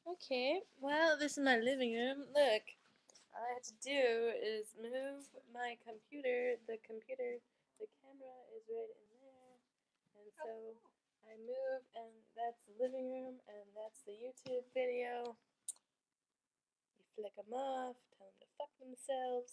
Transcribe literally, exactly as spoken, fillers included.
Okay, well, this is my living room. Look, all I have to do is move my computer. The computer, the camera is right in there. And so I move, and that's the living room, and that's the YouTube video. You flick them off, tell them to fuck themselves.